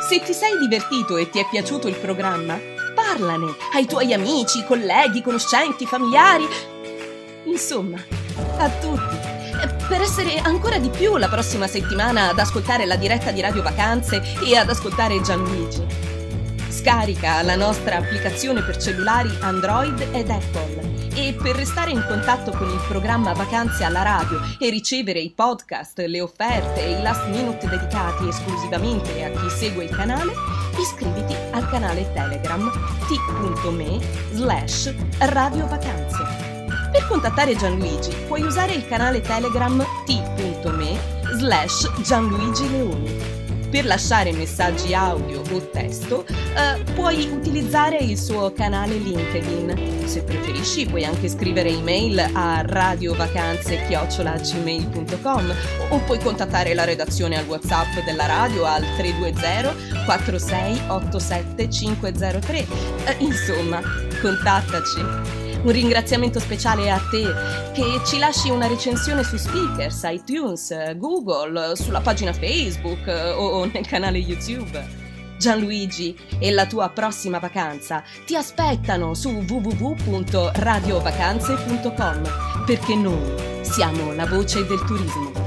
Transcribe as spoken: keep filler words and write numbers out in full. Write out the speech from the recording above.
Se ti sei divertito e ti è piaciuto il programma, parlane ai tuoi amici, colleghi, conoscenti, familiari, insomma, a tutti, per essere ancora di più la prossima settimana ad ascoltare la diretta di Radio Vacanze e ad ascoltare Gianluigi. Scarica la nostra applicazione per cellulari Android ed Apple e per restare in contatto con il programma Vacanze alla radio e ricevere i podcast, le offerte e i last minute dedicati esclusivamente a chi segue il canale, iscriviti al canale Telegram t.me slash radiovacanze. Per contattare Gianluigi puoi usare il canale Telegram t.me slash Gianluigi Leoni. Per lasciare messaggi audio o testo eh, puoi utilizzare il suo canale LinkedIn. Se preferisci puoi anche scrivere email a radiovacanze chiocciola gmail punto com o puoi contattare la redazione al WhatsApp della radio al tre due zero quattro sei otto sette cinque zero tre. Eh, insomma, contattaci. Un ringraziamento speciale a te che ci lasci una recensione su Speakers, iTunes, Google, sulla pagina Facebook o nel canale YouTube. Gianluigi e la tua prossima vacanza ti aspettano su w w w punto radiovacanze punto com perché noi siamo la voce del turismo.